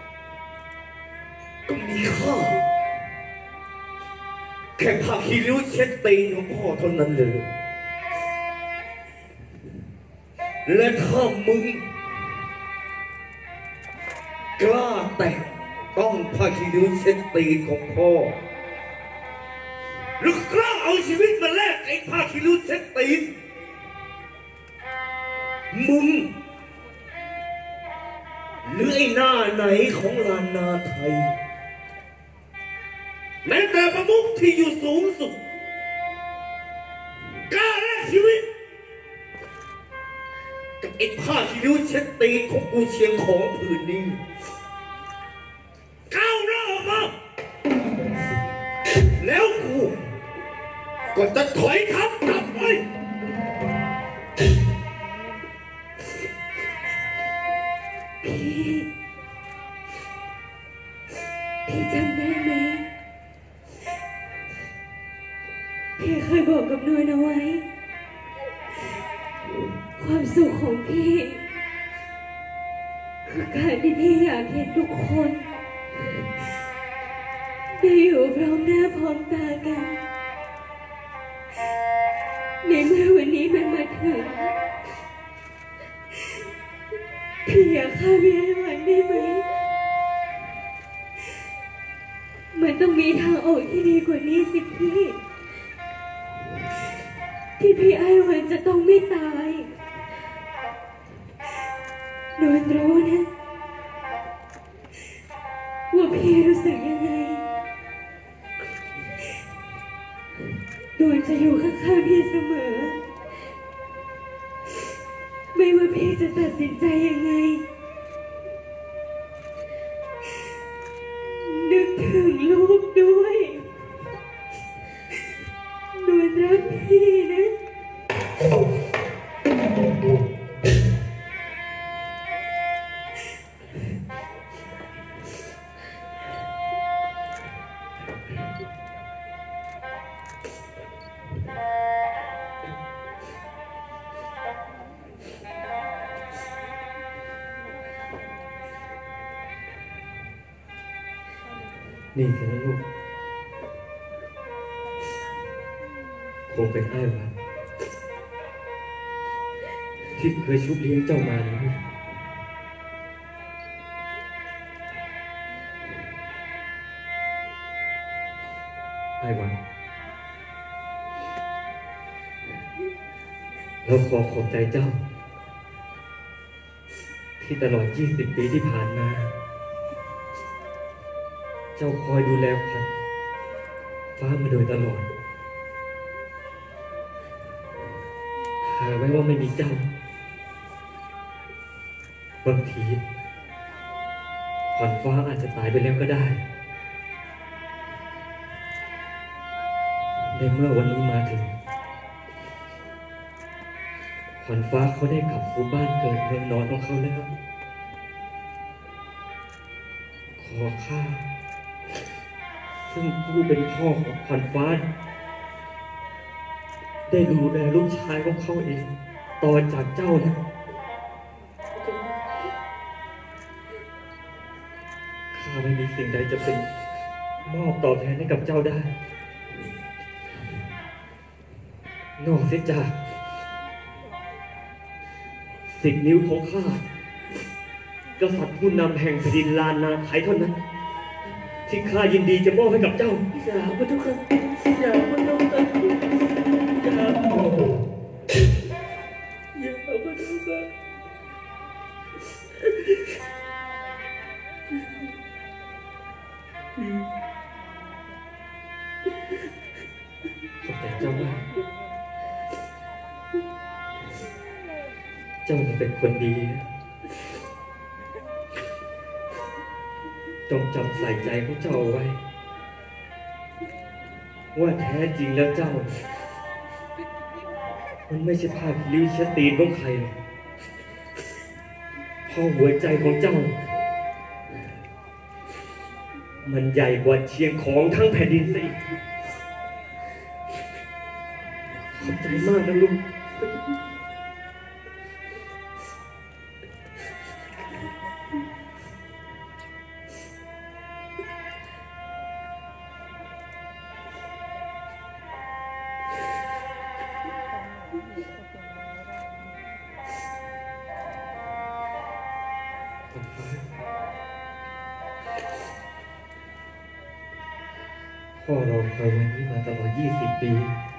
ก็มีค่าแค่ผ้าคีริ้วเช็ดตีนของพ่อเท่านั้นเลยและถ้ามึงกล้าแต่งต้องผ้าคีริ้วเช็ดตีนของพ่อหรือกล้าเอาชีวิตมาแลกไอ้ผ้าคีริ้วเช็ดตีนมึงหรือไอ้หน้าไหนของลานนาไทยแม้แต่ประมุขที่อยู่สูงสุดกล้าแลกชีวิตกับไอ้ผ้าคีริ้วเช็ดตีนของกูเชียงของผืนนี้ก้าวหน้าออกมาก็จะถอยทับกลับไปพี่ พี่จำได้ไหม พี่เคยบอกกับนวลเอาไว้ ความสุขของพี่ คือการที่พี่อยากเห็นทุกคนได้อยู่พร้อมหน้าพร้อมตากันในเมื่อวันนี้มันมาถึง พี่อยากฆ่าพี่ไอ้วันได้ไหม มันต้องมีทางออกที่ดีกว่านี้สิพี่ ที่พี่ไอ้วันจะต้องไม่ตายนวลรู้นะว่าพี่รู้สึกยังไงนวลจะอยู่ข้างๆพี่เสมอ ไม่ว่าพี่จะตัดสินใจยังไง นึกถึงลูกด้วยนวลรักพี่นะนี่สินะลูกคงเป็นไอ้วันที่เคยชุบเลี้ยงเจ้ามานะลูกไอ้วันเราขอขอบใจเจ้า ที่ตลอดยี่สิบปีที่ผ่านมาเจ้าคอยดูแลขวัญฟ้ามาโดยตลอดหากไว้ว่าไม่มีเจ้าบางทีขวัญฟ้าอาจจะตายไปแล้วก็ได้ในเมื่อวันนี้มาถึงขวัญฟ้าเขาได้กลับสู่บ้านเกิดเมืองนอนของเขาแล้วขอข้าซึ่งผู้เป็นพ่อของขวัญฟ้าได้ดูแลลูกชายของเขาเองต่อจากเจ้านะข้าไม่มีสิ่งใดจะเป็นมอบตอบแทนให้กับเจ้าได้นอกเสียจากสิบนิ้วของข้ากษัตริย์ผู้นำแห่งแผ่นดินลานนาไทยเท่านั้นที่ข้ายินดีจะมอบให้กับเจ้าอย่าพุทธค่ะอย่าพุทธค่ะอย่าอย่าพุทธค่ะขอบใจเจ้ามากเจ้าจะเป็นคนดีจงจำใส่ใจของเจ้าเอาไว้ว่าแท้จริงแล้วเจ้ามันไม่ใช่ภาพลิ้วชัดตีนของใครหรอกเพราะหัวใจของเจ้ามันใหญ่กว่าเชียงของทั้งแผ่นดินสิขอบใจมากนะลูกพ่อรอคอยวันนี้มาตลอดยี่สิบปี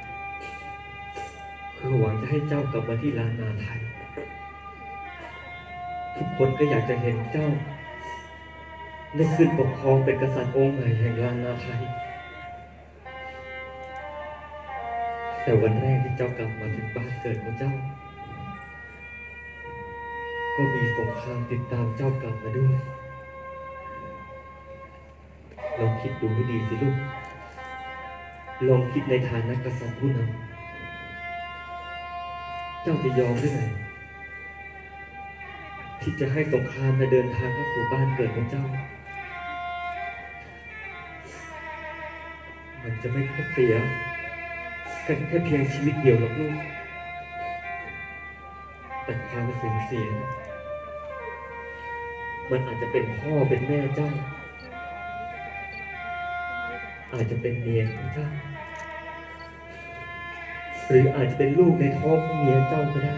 เพื่อหวังจะให้เจ้ากลับมาที่ล้านนาไทยทุกคนก็อยากจะเห็นเจ้าได้ขึ้นปกครองเป็นกษัตริย์องค์ใหม่แห่งล้านนาไทยแต่วันแรกที่เจ้ากลับมาถึงบ้านเกิดของเจ้าก็มีสงครามติดตามเจ้ากลับมาด้วยลองคิดดูให้ดีสิลูกลองคิดในฐานะกษัตริย์ผู้นำเจ้าจะยอมหรือไงที่จะให้สงครามมาเดินทางเข้าสู่บ้านเกิดของเจ้ามันจะไม่เสียกันแค่เพียงชีวิตเดียวหรอกลูกแต่ความสูญเสียมันอาจจะเป็นพ่อเป็นแม่เจ้าอาจจะเป็นเมียของเจ้าหรืออาจจะเป็นลูกในท้องของเมียเจ้าก็ได้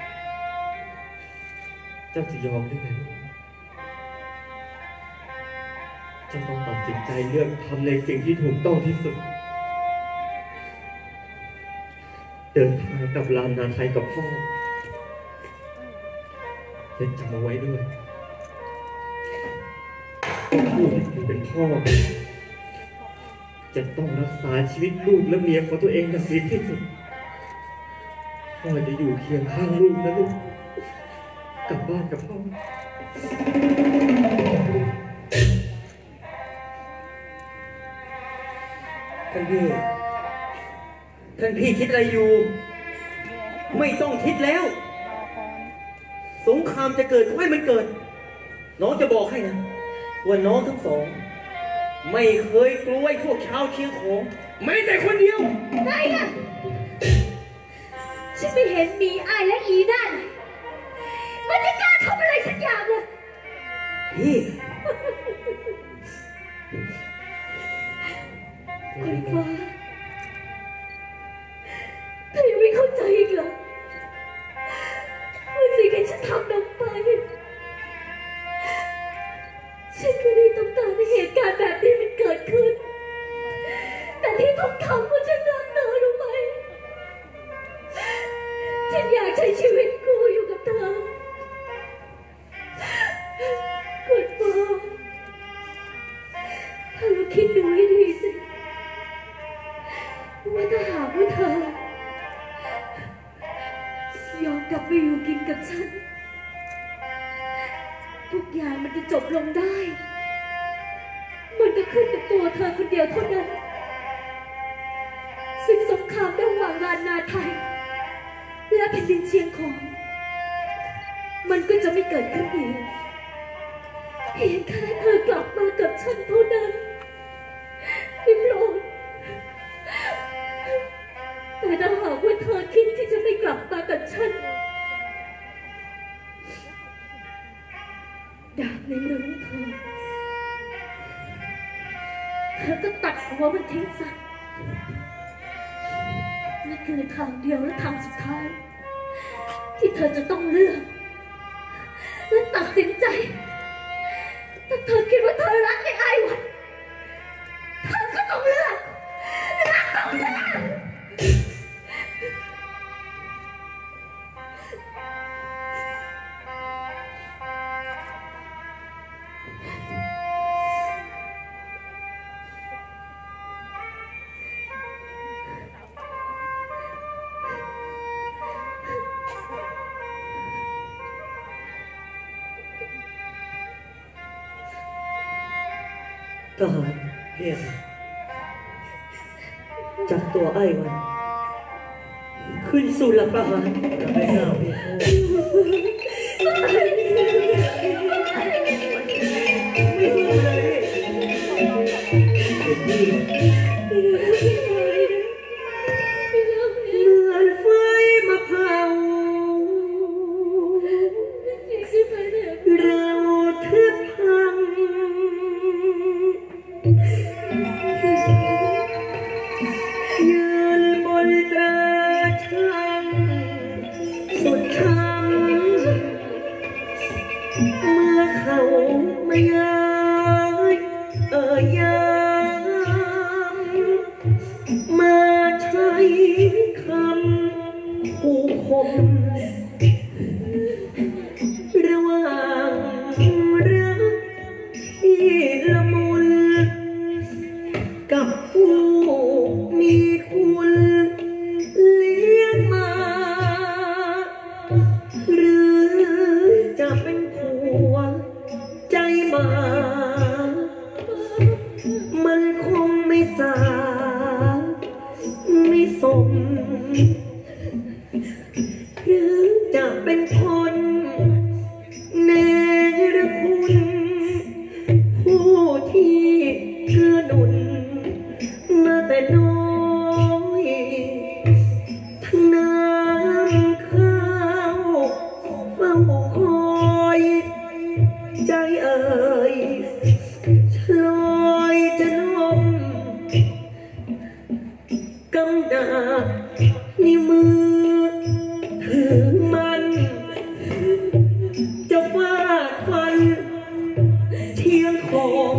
เจ้าจะยอมได้ไหมเจ้าต้องตัดสินใจเลือกทำในสิ่งที่ถูกต้องที่สุดเดินทางกับลานนาไทยกับพ่อและจำเอาไว้ด้วยผู้ที่เป็นพ่อจะต้องรักษาชีวิตลูกและเมียของตัวเองอย่างดีที่สุดพ่อจะอยู่เคียงข้างลูกนะลูกกลับบ้านกับพ่อท่านพี่ท่านพี่คิดอะไรอยู่ไม่ต้องคิดแล้วสงครามจะเกิดก็ให้มันเกิดน้องจะบอกให้นะว่าน้องทั้งสองไม่เคยกลัวไอ้พวกชาวเชียงของแม้แต่คนเดียวได้อะฉันไม่เห็นมีอายและอีนั่นมันจะกล้าทำอะไรสักอย่างเลยพี่คุณฟ้าเธอยังไม่เข้าใจอีกเหรอว่าสิ่งที่ฉันทำลงไปฉันไม่ได้ต้องการให้เหตุการณ์แบบนี้มันเกิดขึ้นแต่ที่ต้องทำเพราะฉันรักเธอรู้ไหมฉันอยากใช้ชีวิตกูอยู่กับเธอคุณฟ้าเธอลองคิดดูให้ดีสิว่าถ้าหากว่าเธอยอมกลับไปอยู่กินกับฉันทุกอย่างมันจะจบลงได้มันก็ขึ้นกับตัวเธอคนเดียวเท่านั้นซึ่งสงครามระหว่างลานนาไทยและแผ่นดินเชียงของมันก็จะไม่เกิดขึ้นอีกเพียงแค่เธอกลับมากับฉันเท่านั้นได้โปรดแต่ถ้าหากว่าเธอคิดที่จะไม่กลับมากับฉันดาบในมือของเธอเธอก็ตัดหัวมันทิ้งซะนี่คือทางเดียวและทางสุดท้ายที่เธอจะต้องเลือกและตัดสินใจถ้าเธอคิดว่าเธอรักในไอ้วันเธอก็ต้องเลือกรักต้องเลือกทหารเรียกจับตัวไอ้วันขึ้นสู่หลักประหารไม่ทราบไม่รู้เลยเหมือนไฟมาเผาเราแทบพังยืนบนตราชังสุดช้ำเมื่อเขาไม่ย้ายเอ่ยยามมาใช้คำขู่ข่มระหว่างรักที่ละมุนกับผู้มีคุณเลี้ยงมาหรือจะเป็นผัวใจหมามันคงไม่สาสมหรือจะเป็นคนเนรคุณผู้ที่เกื้อหนุนมาแต่น้อยทั้งน้ำข้าวเฝ้าคอยใจเอ่ยชลอยจะล้มกำดาบนี่มือถือมันจะฟาดฟันเทียงของ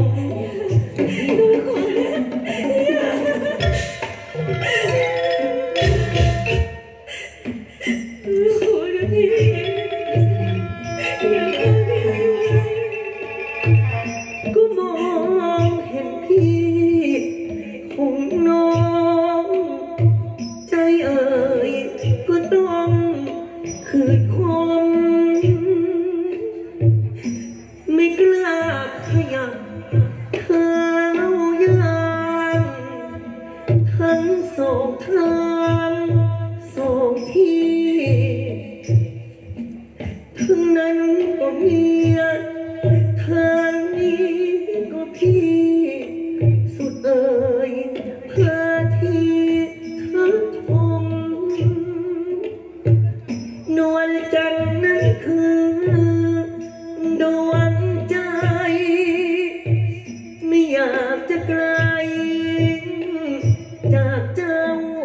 ก็มองเห็นพี่ของน้องใจเอ่ยก็ต้องขืนคมไม่กล้าขยับเท้ายางทั้งสองทางสองที่ทั้งนั้นก็เมียทางนี้ก็พี่สุดเอ่ยพาทีทักทมนวลจันทร์นั้นคือดวงใจไม่อยากจะไกลจากเจ้า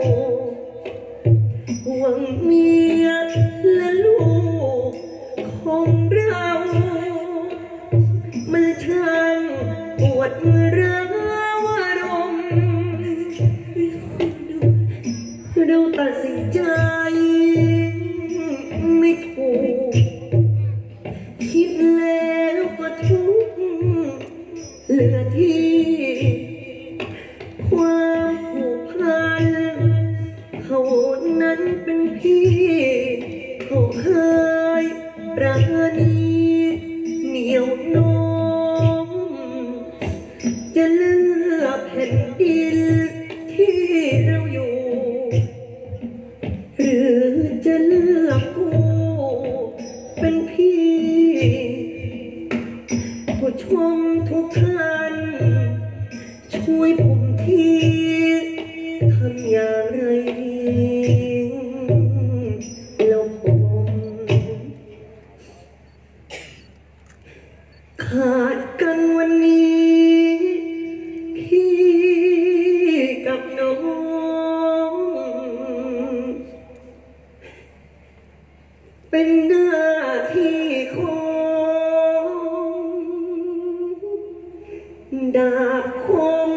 ห่วงเมียและลูกของเรามันช่างปวดร้าวอารมณ์เราตัดสินใจไม่ถูกคิดแล้วก็ทุกข์เหลือที่ความผูกพันเขานั้นเป็นพี่เขาเคยรักนี้เหนียวโน้มจะเลือกแผ่นดินที่เราอยู่หรือจะเลือกกูเป็นพี่ผู้ชมทุกท่านช่วยผมทีทำอย่างไรดีแล้วผมขาดกันวันนี้พี่กับน้องเป็นหน้าที่ของดาบคม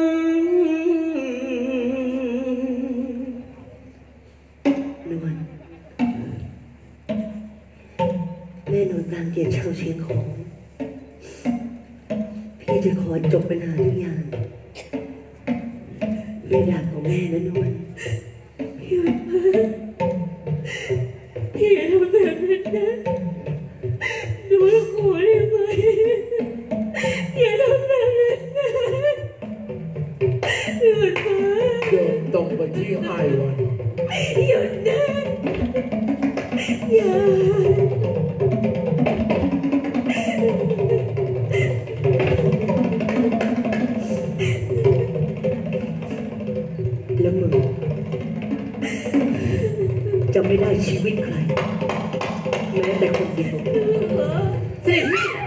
นวลแม่นอนกลางเกียรติชาวเชียงของพี่จะขอจบปัญหาทุกอย่างด้วยดาบของแม่นะนวลพี่อย่าพี่อย่าทำแบบนั้นนะหนูขอได้ไหมอย่าทำแบบนั้นนะหยุดมาเดินตรงไปที่ไอ้ายวันหยุดนะอย่าแล้วมึงจะไม่ได้ชีวิตใครแม้แต่คนเดียวเสร็จ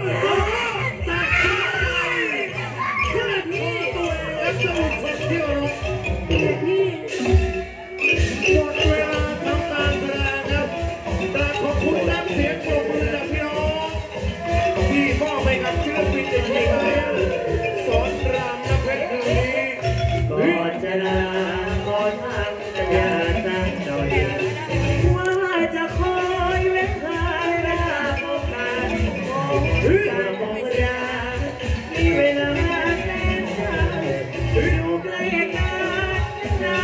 หมดเวลาทำการแสดงครับแต่ขอบคุณน้ำเสียงปรบมือจากพี่น้องที่มอบให้กับศิลปินในทีมงานสอนรามน้ำเพชรคืนนี้ก่อนจะลาขอทำสัญญาสักหน่อยว่าจะคอยเวลาเวลาพบกันจากโบราณมีเวลาแสนนานอยู่ใกล้กันนาน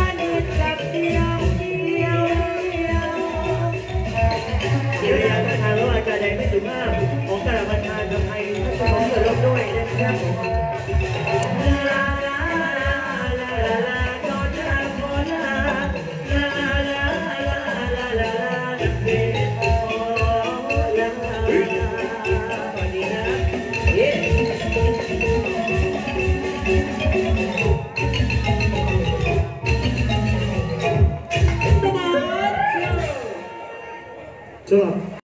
สำหรับ